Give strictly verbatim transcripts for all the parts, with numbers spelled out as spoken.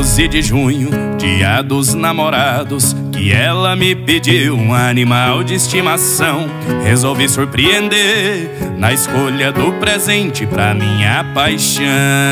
doze de junho, dia dos namorados, que ela me pediu um animal de estimação. Resolvi surpreender na escolha do presente pra minha paixão.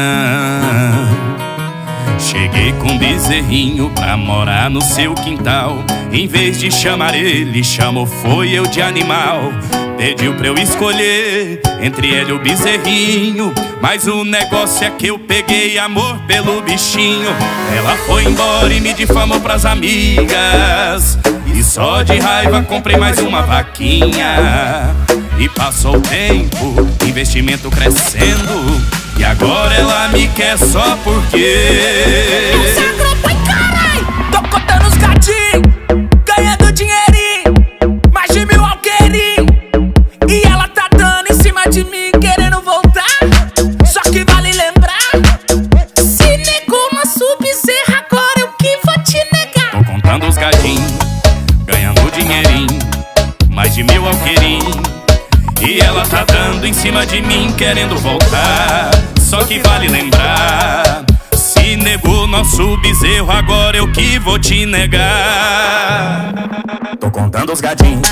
Cheguei com um bezerrinho pra morar no seu quintal. Em vez de chamar ele, chamou foi eu de animal. Pediu pra eu escolher entre ele e o bezerrinho, mas o negócio é que eu peguei amor pelo bichinho. Ela foi embora e me difamou pras amigas, e só de raiva comprei mais uma vaquinha. E passou o tempo, investimento crescendo, e agora ela me quer só porque Eu se agrupa, carai! Tô contando os gatinhos, ganhando dinheirinho, mais de mil alqueirinho. E ela tá dando em cima de mim, querendo voltar. Só que vale lembrar, se negou nosso bezerro, agora eu que vou te negar. Tô contando os gatinhos, ganhando dinheirinho, mais de mil alqueirinho. E ela tá dando em cima de mim, querendo voltar. Só que vale lembrar, se negou nosso bezerro, agora eu que vou te negar. Tô contando os gatinhos.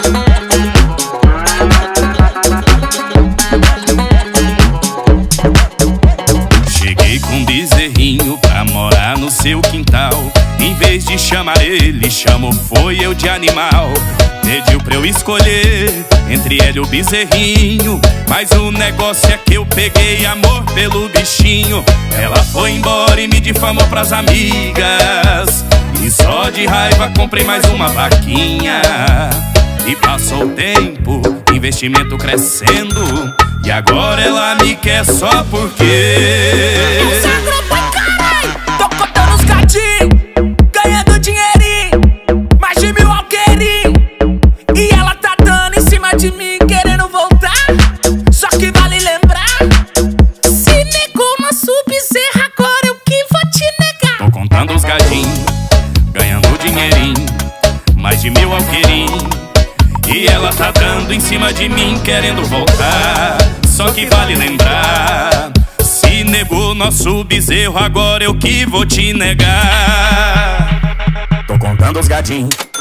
Cheguei com um bezerrinho pra morar no seu quintal. Em vez de chamar ele, chamou foi eu de animal. Pediu pra eu escolher entre ele e o bezerrinho, mas o negócio é que eu peguei amor pelo bichinho. Ela foi embora e me difamou pras amigas, e só de raiva comprei mais uma vaquinha. E passou o tempo, investimento crescendo, e agora ela me quer só porque Eu se agrupa, carai! Tô contando os gatinhos, ganhando dinheirinho, mais de mil alqueirinho. E ela tá dando em cima de mim, querendo voltar. Só que vale lembrar, se negou nosso bezerro, agora eu que vou te negar. Tô contando os gatinhos, ganhando dinheirinho, mais de mil alqueirinho. E ela tá dando em cima de mim, querendo voltar. Só que vale lembrar, se negou nosso bezerro, agora eu que vou te negar. Tô contando os gatinhos.